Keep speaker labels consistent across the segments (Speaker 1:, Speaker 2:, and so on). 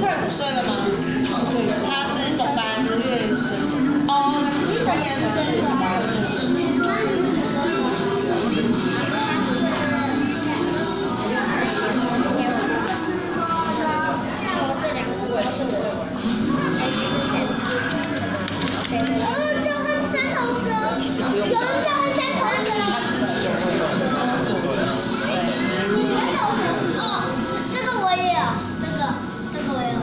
Speaker 1: 快5岁了吗？他是中班，10月生。哦，他现在是小班。其实不用教，他自己就会了。
Speaker 2: 这个我也有，这个我也有。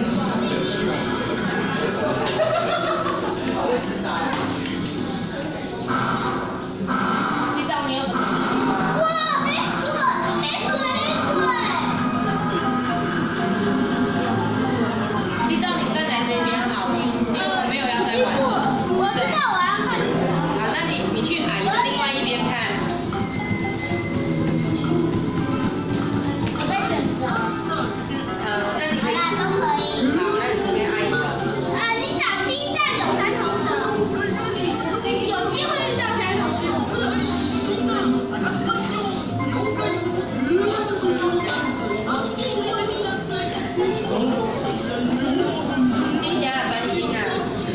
Speaker 1: 地道，你有什么事情吗？
Speaker 2: 哇，
Speaker 1: 地道，你站在这边好了，我没有要再玩。
Speaker 2: 我知道我要看。
Speaker 1: 好，那你去阿姨的另外一边看。
Speaker 2: 我在选择。
Speaker 1: 那你可以。
Speaker 2: 都可以。
Speaker 1: 好，那你随便按一个。
Speaker 2: 你打第一站有3头蛇，有机会遇到3头蛇。
Speaker 1: 你家专心啊。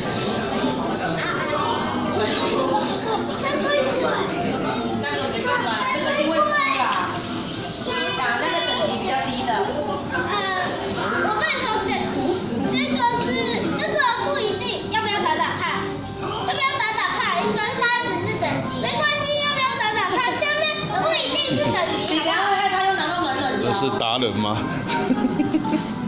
Speaker 1: 专心。
Speaker 2: 再吹一会。
Speaker 1: 那个没办法，这个一定会输啦。打那个等级比较低的。
Speaker 2: 我跟你说，这个不一定，要不要打打看？要不要打打看？可是它只是等级，没关系，要不要打打看？下面不一定是等级。
Speaker 1: 你等下会害他又拿到暖暖药。
Speaker 3: 这是达人吗？